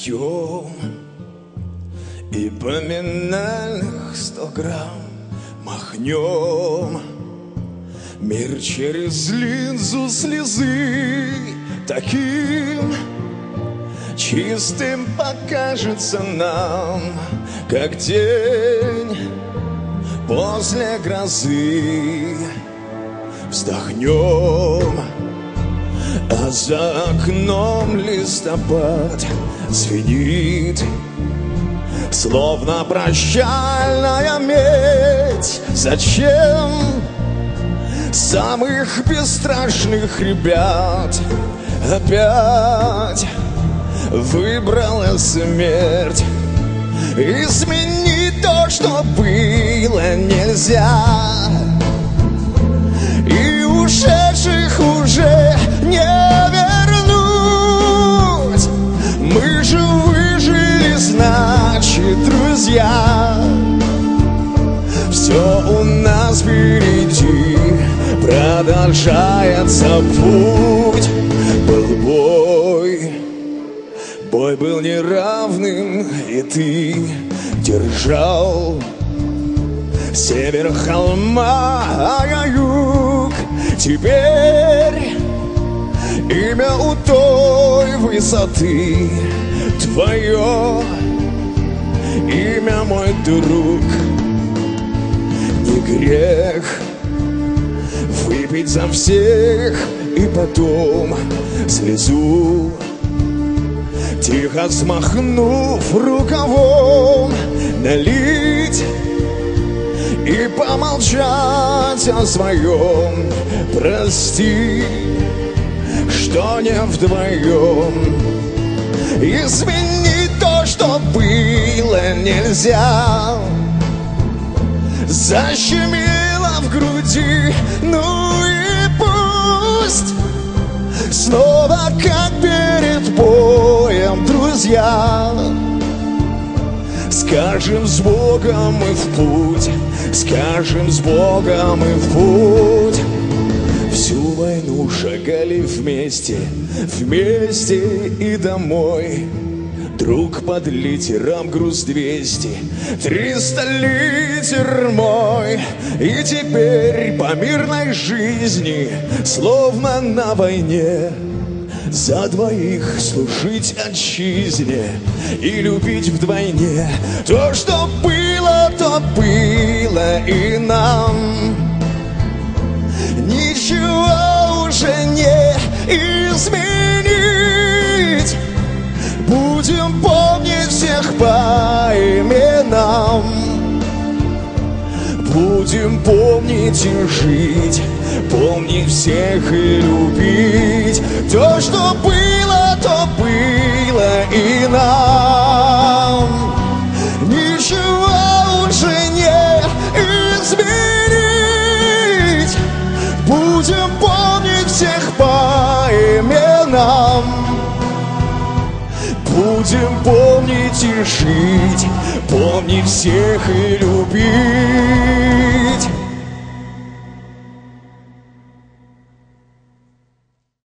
Пьем и поминальных 100 грамм махнем. Мир через линзу слезы таким чистым покажется нам, как день после грозы. Вздохнем, а за окном листопад звенит, словно прощальная медь. Зачем самых бесстрашных ребят опять выбрала смерть? Изменить то, что было, нельзя, и ушедших уже не вернуть. Мы же выжили, значит, друзья. Все у нас впереди, продолжается путь. Был бой, бой был неравным, и ты держал север холма, а я юг. Теперь имя у той высоты твое, имя, мой друг. Не грех выпить за всех и потом слезу, тихо смахнув рукавом, налить и помолчать о своем. Прости, что не вдвоем. Изменить то, что было, нельзя. Защемило в груди, ну и пусть. Снова как перед боем, друзья. Скажем с Богом и в путь, скажем с Богом и в путь. Всю войну шагали вместе, вместе и домой. Друг под литером груз 200, 300 литер мой. И теперь по мирной жизни, словно на войне, за двоих служить отчизне и любить вдвойне. То, что было, то было и нам. Ничего уже не изменить. Будем помнить всех по именам. Будем помнить и жить, помнить всех и любить. То, что было, то было и нам. Ничего уже не изменить. Будем помнить всех по именам. Будем помнить и жить, помнить всех и любить.